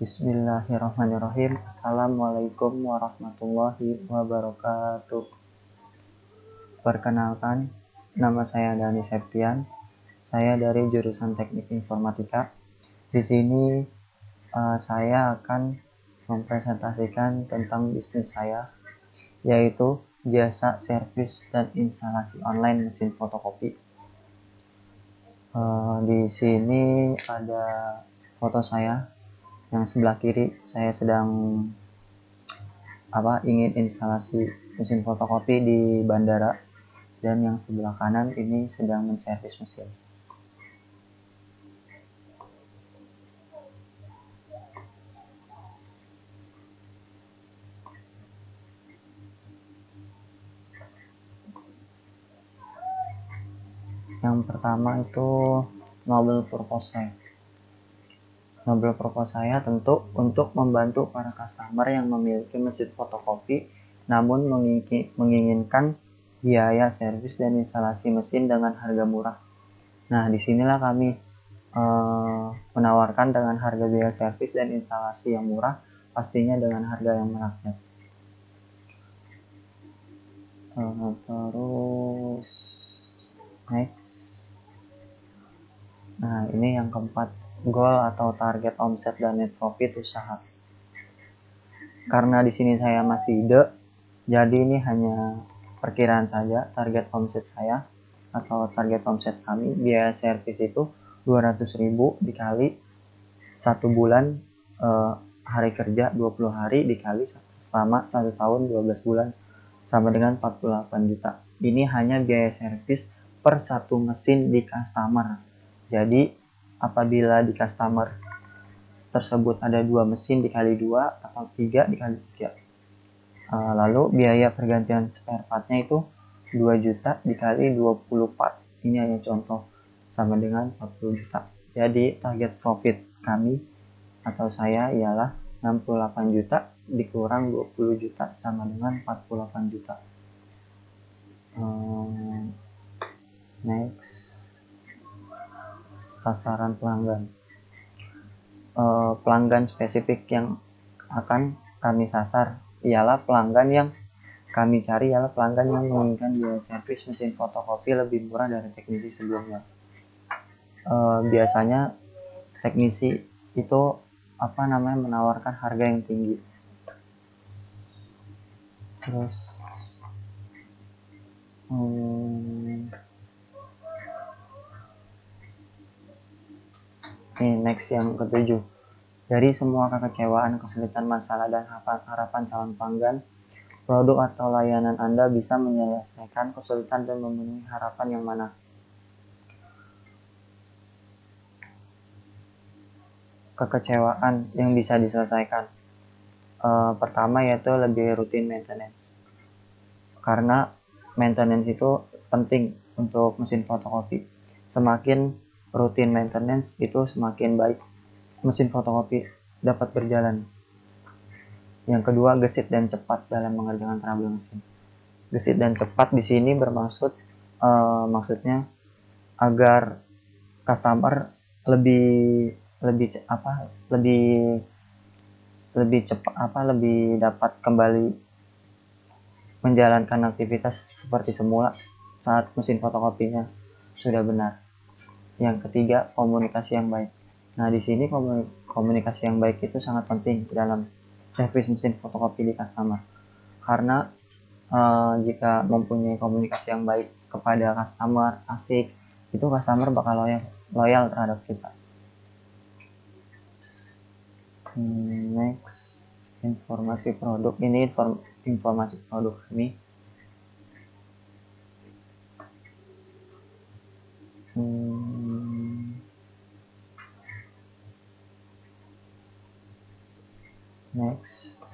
Bismillahirrahmanirrahim. Assalamualaikum warahmatullahi wabarakatuh. Perkenalkan, nama saya Dani Septian. Saya dari jurusan Teknik Informatika. Di sini saya akan mempresentasikan tentang bisnis saya, yaitu jasa servis dan instalasi online mesin fotokopi. Di sini ada foto saya. Yang sebelah kiri saya sedang ingin instalasi mesin fotokopi di bandara, dan yang sebelah kanan ini sedang menservis mesin. Yang pertama itu noble purpose saya. Noble purpose saya tentu untuk membantu para customer yang memiliki mesin fotokopi namun menginginkan biaya servis dan instalasi mesin dengan harga murah. Nah, disinilah kami menawarkan dengan harga biaya servis dan instalasi yang murah, pastinya dengan harga yang merakyat. Terus next. Nah, ini yang keempat, goal atau target omset dan net profit usaha. Karena di sini saya masih ide, jadi ini hanya perkiraan saja. Target omset saya atau target omset kami, biaya servis itu 200.000 dikali 1 bulan, hari kerja 20 hari dikali selama 1 tahun 12 bulan sama dengan 48 juta. Ini hanya biaya servis per satu mesin di customer. Jadi apabila di customer tersebut ada 2 mesin dikali 2 atau 3 dikali 3. Lalu biaya pergantian spare partnya itu 2 juta dikali 20 part. Ini hanya contoh, sama dengan 40 juta. Jadi target profit kami atau saya ialah 68 juta dikurang 20 juta sama dengan 48 juta. Next, sasaran pelanggan. Pelanggan spesifik yang akan kami sasar ialah pelanggan yang kami cari ialah pelanggan yang menginginkan biaya servis mesin fotokopi lebih murah dari teknisi sebelumnya. Biasanya teknisi itu menawarkan harga yang tinggi. Terus next yang ketujuh. Dari semua kekecewaan, kesulitan, masalah, dan harapan calon pelanggan, produk atau layanan Anda bisa menyelesaikan kesulitan dan memenuhi harapan yang mana? Kekecewaan yang bisa diselesaikan. Pertama yaitu lebih rutin maintenance. Karena maintenance itu penting untuk mesin fotokopi. Semakin rutin maintenance itu semakin baik mesin fotokopi dapat berjalan. Yang kedua, gesit dan cepat dalam mengerjakan trouble mesin. Gesit dan cepat di sini bermaksud maksudnya agar customer lebih dapat kembali menjalankan aktivitas seperti semula saat mesin fotokopinya sudah benar. Yang ketiga, komunikasi yang baik. Nah, di sini komunikasi yang baik itu sangat penting dalam servis mesin fotokopi di customer. Karena jika mempunyai komunikasi yang baik kepada customer, asik, itu customer bakal loyal terhadap kita. Next, informasi produk. Ini informasi produk kami. Next,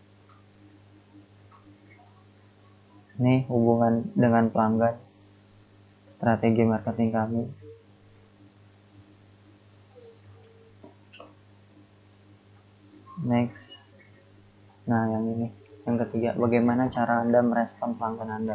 ini hubungan dengan pelanggan, strategi marketing kami. Next, nah yang ini, yang ketiga, bagaimana cara Anda merespon pelanggan Anda?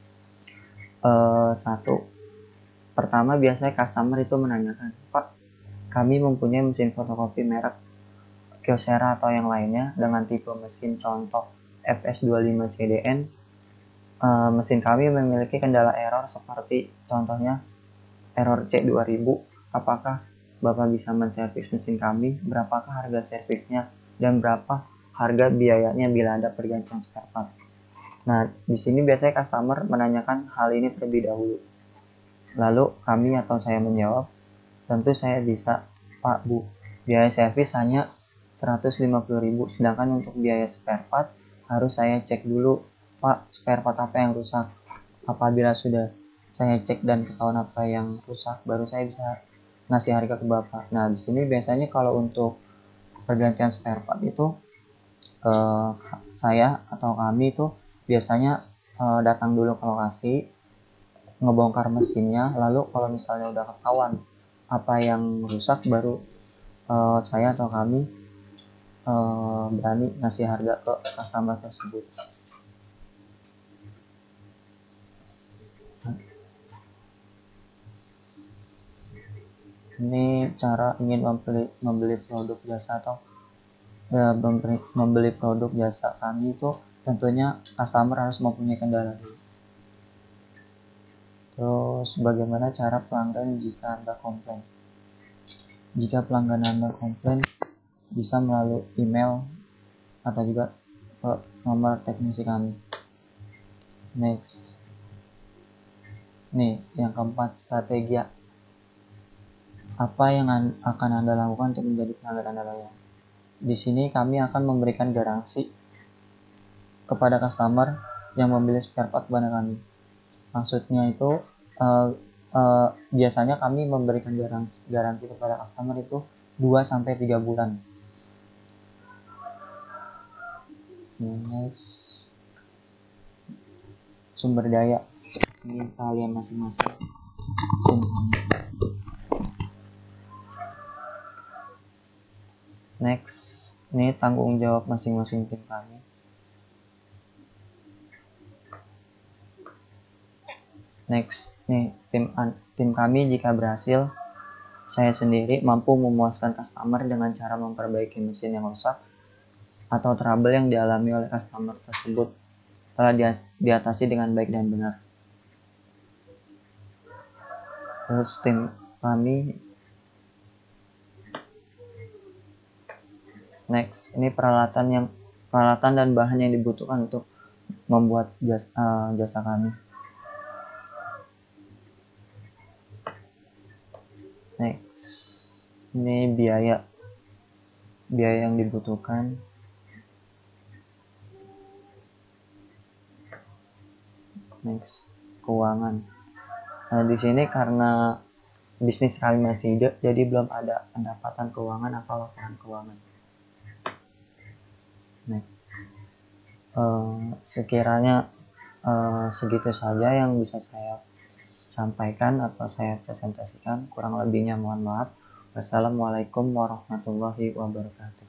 Pertama, biasanya customer itu menanyakan, Pak, kami mempunyai mesin fotokopi merek Kyocera atau yang lainnya dengan tipe mesin contoh FS25CDN, mesin kami memiliki kendala error seperti contohnya error C2000. Apakah Bapak bisa menservis mesin kami? Berapakah harga servisnya? Dan berapa harga biayanya bila ada pergantian spare part? Nah, di sini biasanya customer menanyakan hal ini terlebih dahulu. Lalu kami atau saya menjawab, tentu saya bisa, Pak, Bu. Biaya servis hanya 150.000, sedangkan untuk biaya spare part harus saya cek dulu, Pak, spare part apa yang rusak. Apabila sudah saya cek dan ketahuan apa yang rusak, baru saya bisa ngasih harga ke Bapak. Nah, di sini biasanya kalau untuk pergantian spare part itu saya atau kami itu biasanya datang dulu ke lokasi, ngebongkar mesinnya, lalu kalau misalnya udah ketahuan apa yang rusak, baru saya atau kami berani ngasih harga ke customer tersebut. Ini cara ingin membeli produk jasa atau membeli produk jasa kami itu tentunya customer harus mempunyai kendala dulu. Terus bagaimana cara pelanggan jika Anda komplain? Jika pelanggan Anda komplain, bisa melalui email atau juga ke nomor teknisi kami. Next. Nih, yang keempat, strategi. Apa yang akan Anda lakukan untuk menjadi pelanggan Anda loyal? Di sini kami akan memberikan garansi kepada customer yang membeli spare part kepada kami. Maksudnya itu biasanya kami memberikan garansi kepada customer itu 2-3 bulan. Next. Sumber daya. Ini kalian masing-masing. Next, ini tanggung jawab masing-masing tim kami. Next, nih tim kami jika berhasil, saya sendiri mampu memuaskan customer dengan cara memperbaiki mesin yang rusak atau trouble yang dialami oleh customer tersebut telah diatasi dengan baik dan benar. Terus tim kami, next, ini peralatan dan bahan yang dibutuhkan untuk membuat jasa kami. Next, ini biaya yang dibutuhkan. Next, keuangan. Nah, di sini karena bisnis kami masih hidup, jadi belum ada pendapatan keuangan atau laporan keuangan. Nah, sekiranya segitu saja yang bisa saya sampaikan atau saya presentasikan. Kurang lebihnya mohon maaf. Wassalamualaikum warahmatullahi wabarakatuh.